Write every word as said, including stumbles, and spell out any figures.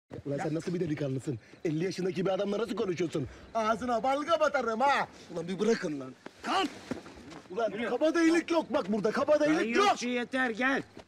Ulan sen nasıl bir delikanlısın? elli yaşındaki bir adamla nasıl konuşuyorsun? Ağzına balga batarım ha! Ulan bir bırakın lan. Kalk! Ulan kabadayılık yok bak burada, kabadayılık yok! Yeter gel.